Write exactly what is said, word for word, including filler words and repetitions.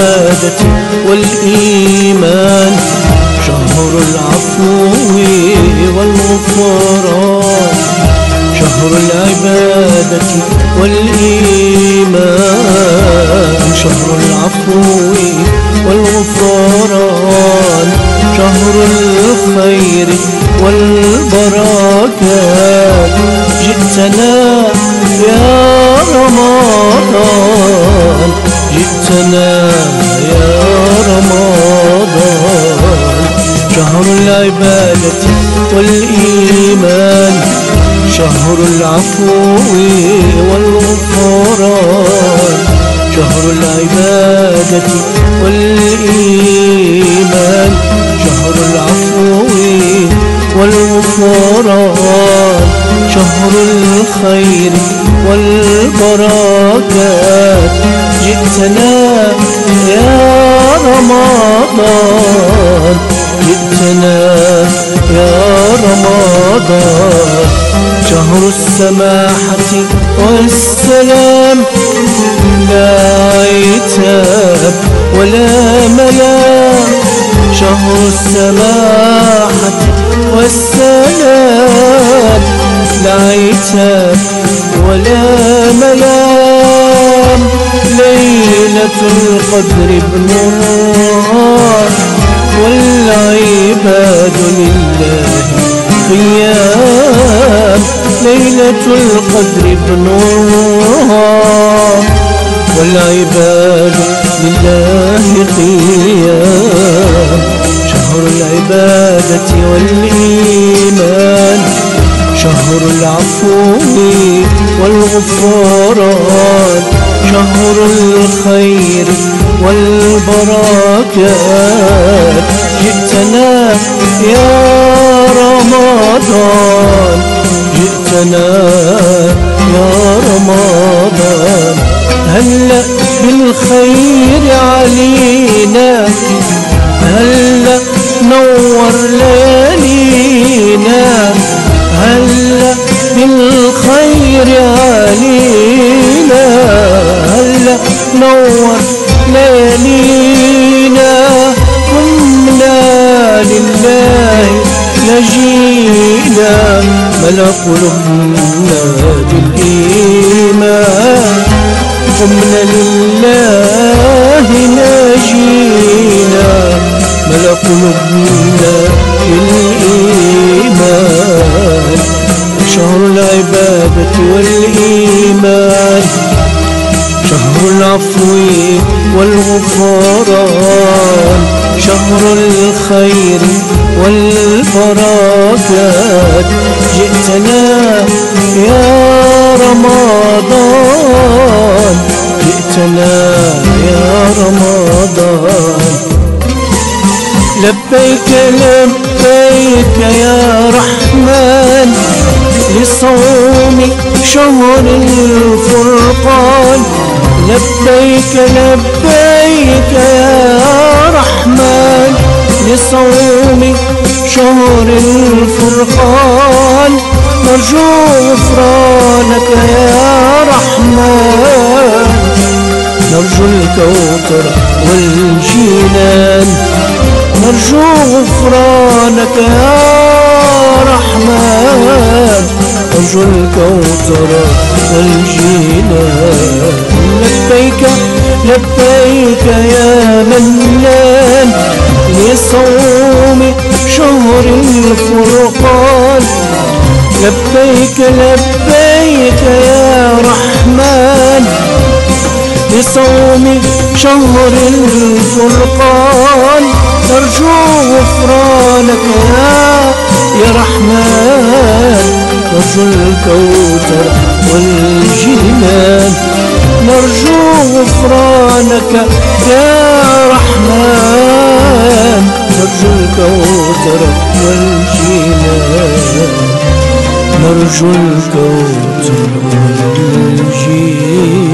العبادة والإيمان، شهر العفو والغفران، شهر العبادة والإيمان، شهر العفو والغفران، شهر الخير والبركات. جئتنا يا رمضان، جئتنا يا رمضان، شهر العبادة والإيمان، شهر العفو والغفران، شهر العبادة والإيمان، شهر العفو والغفران، شهر الخير والبركات. جئتنا يا رمضان، جئتنا يا رمضان، شهر السماحة والسلام، لا عتاب ولا ملام، شهر السماحة والسلام، لا عتاب ولا ملام. ليلة القدر بنورها والعباد لله قيام، ليلة القدر بنورها والعباد لله قيام، شهر العبادة والإيمان، شهر العفو والغفران، شهر الخير والبركات. جئتنا يا رمضان، جئتنا يا رمضان، هلأ بالخير علينا، هلأ نور ليالينا، هلأ بالخير علينا، هلأ نور ليالينا. قمنا لله نجينا، ملأ قلوبنا بالإيمان، قمنا لله نجينا، ملأ قلوبنا بالإيمان، شهر العبادة والإيمان، شهر العفو والغفران، شهر الخير والبركات. جئتنا يا رمضان، جئتنا يا رمضان، لبيك لبيك يا رحمن، لصوم شهر الفرقان، لبيك لبيك يا رحمن، لصوم شهر الفرقان. نرجو غفرانك يا رحمن، نرجو الكوثر والجنان، نرجو غفرانك يا رحمن، نرجو الكوثر والجنان. لبيك لبيك يا منان، لصوم شهر الفرقان، لبيك لبيك يا رحمن، لصوم شهر الفرقان. نرجو غفرانك يا يا رحمن، نرجو الكوثر والجنان، نرجو غفرانك يا رحمن، نرجو الكوثر والجنان، نرجو الكوثر والجنان.